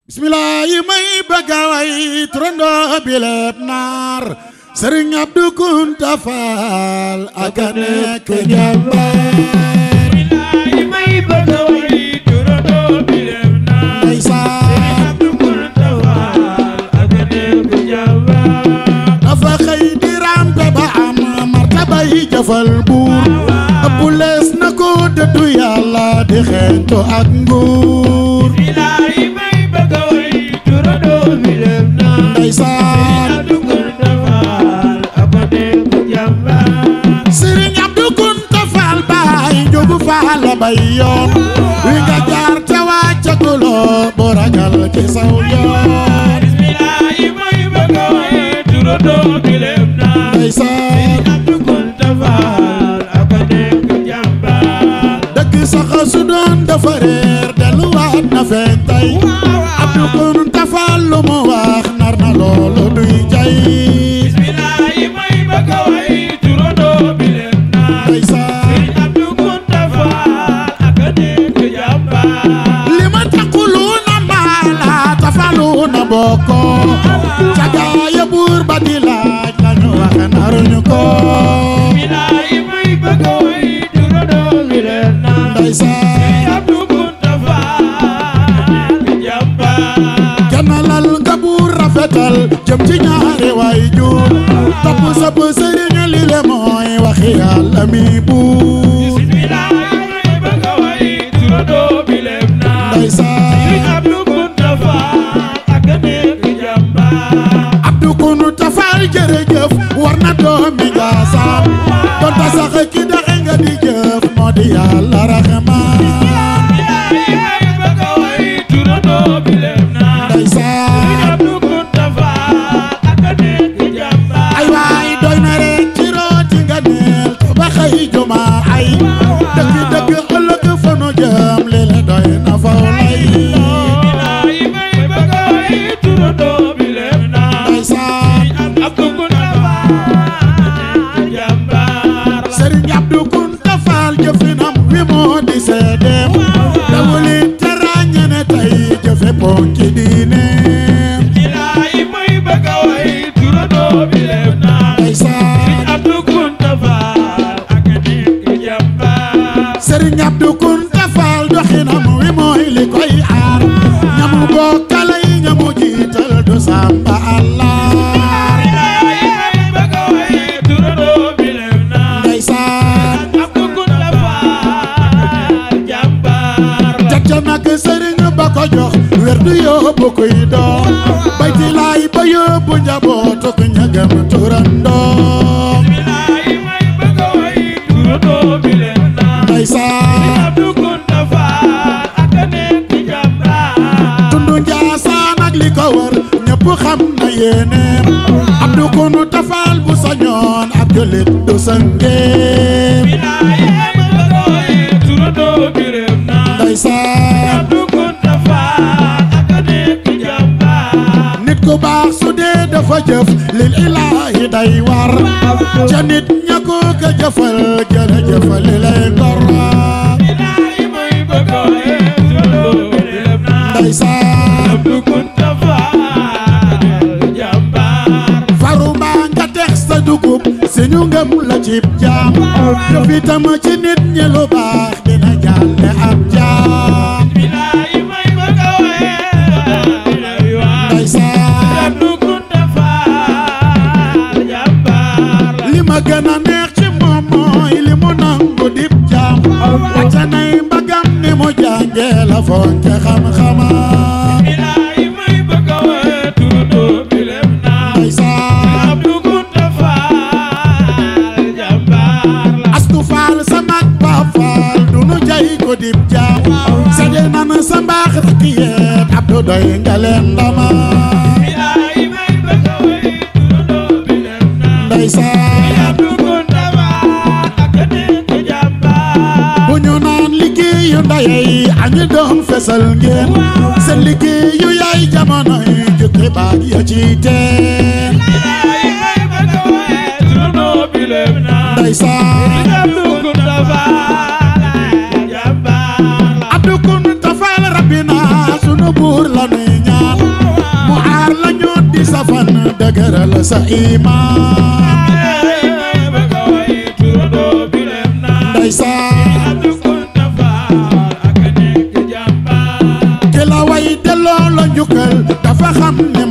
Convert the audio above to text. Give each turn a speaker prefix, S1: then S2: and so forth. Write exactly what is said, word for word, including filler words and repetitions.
S1: bismillah yi may bëgga way turando bileb naar Sëriñ Abdou Kounta Fall ak a nekk jàmbaar
S2: bismillah yi may bëgga way turando bileb naar Sëriñ Abdou Kounta Fall ak a nekk jàmbaar
S1: dafa xëy di rampe ba am martabay jëfal buur ëpp lees na ko dëddu yàlla di xeento ak nguur Sëriñ Abdou Kounta Fall baay njogu Fall la bay yoon wi nga jaar te wàccaguloo bu ragal ci saw yoon
S2: bismillah yi may bëgg a way turandoo bi lem naa Sëriñ Abdou Kounta Fall ak a nekk jàmbaar
S1: dëgg sax su doon dafa réer delluwaat na feeñ tey Abdou Kounta Fall lu mu wax nar na loolu duy jay
S2: bismillah yi may bëgg a way turandoo bi lem naa Sëriñ Abdou Kounta Fall ak a nekk jàmbaar
S1: li ma taxulu na mbaala tafalu na bokko cagaaya buur ba di laaj lañu wax naruñu ko
S2: bismillah yi may bëgg a way turandoo bi lem naa Sëriñ Abdou Kounta Fall jàmbaar
S1: ganalal nga buur rafetal jëm ci ñaari waay jur topp sab sëriñ li le mooy waxi yàlla mi buur
S2: bismillah yi may bëgg a way turandoo bi lem naa Sëriñ Abdou Kounta Fall ak a nekk jàmbaar
S1: Abdou Kounta Fall jërëjëf war na doomi Njaasaan donte sax ki daxe nga di jëf moo di yàlla raxmaan
S2: bismillah yi may bëgg a way turandoo bi lem naa Sëriñ Abdou Kounta Fall ak a nekk jàmbaar
S1: ay waay doy na rek ci rooti nga neel te ba xëy juma ay dëgg dëgg ëllëg fa nu jëm li la doy na faw lay
S2: bismillah yi may bëgg a way turandoo bi lem naa
S1: ndeysaan
S2: Abdou Kounta Fall jàmbaar
S1: Sëriñ Abdou Kounta Fall jëfinam wi moo di seedeem dawuli te ràññe ne tey jëfe ponki diineem
S2: bismillah yi may bëgg a way turandoo bi lem naa
S1: ndeysaan
S2: Abdou Kounta Fall ak a nekk jàmbaar
S1: Sëriñ Abdou Kounta Fall doxinam wi mooy li koy aar ñamu bokkale yi ñamu jiital du samba Allah
S2: bismillah yi may bëgg a way turandoo bi lem naa
S1: ndeysaan
S2: Abdou Kounta Fall jàmbaar
S1: jacca nag sëriñ ba ko jox wér du yóbbu kuy doom bayti laay ba yóbbu njabootu ku ñagam turandoo
S2: bismillah yi may bëgg a way turandoo bi lem naa
S1: ndeysaan
S2: Abdou Kounta Fall ak a nekk jàmbaar
S1: tundu Njaasaan ak li ko wër ñëpp xam na yéeneem Abdou Kounta Fall bu sañoon ab julit du sëngeem
S2: bismillah yi may bëgg a way turandoo bi lem naa
S1: ndeysaan
S2: Abdou Kounta Fall ak a nekk jàmbaar
S1: nit ku baax su dee dafa jëf lil ilaahi day war ca nit ña ko ka jëfal jërëjëf li lay ngor
S2: bismillah yi may bëgg a way turandoo bi lem naa
S1: ndeysaan
S2: Abdou Kounta Fall jàmbaar
S1: faru mbaa nga tex sa dugub si ñu ngëm la cib jaam jëf itam ci nit ñi lu baax dina jàlle ab jaam
S2: bismillah yi may bëgg a way
S1: ndeysaan
S2: Abdou Kounta Fall jàmbaar
S1: li ma gën a neex ci moom mooy li mu nangu dib jaam wàcce nay mbagam ni mu jàngee la fonke xam-xamam
S2: bismillah yi may bëgg a way turandoo bi lem naa
S1: ndeysaan
S2: Abdou Kounta Fall jàmbaar la
S1: Astu Fall sa mag ba Fall du nu jay ko dib jaam sede nan sa mbaax rek yeet Abdou doy nga leen ndama
S2: bismillah yi may bëgg a way turandoo bi lem naa
S1: ndeysaan
S2: Abdou Kounta Fall ak a nekk jàmbaar
S1: bu ñu naan liggéeyu ndeyey añu doom fesal ngeen seen liggéeyu yaay jamono yi jukki baag ya ci teen
S2: bismillah yi may bëgg a way turandoo bi lem naa
S1: ndeysaan
S2: Abdou Kounta Fall jàmbaar la
S1: Abdou Kounta Fall rabbina sunu buur la nuy ñaan fan dëgëral sa iman ndeysaan ki la way delloo la njukkal dafa xam ne